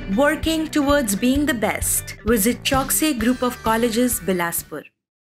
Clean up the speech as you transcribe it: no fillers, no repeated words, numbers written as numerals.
Working towards being the best. Visit Chokse Group of Colleges, Bilaspur.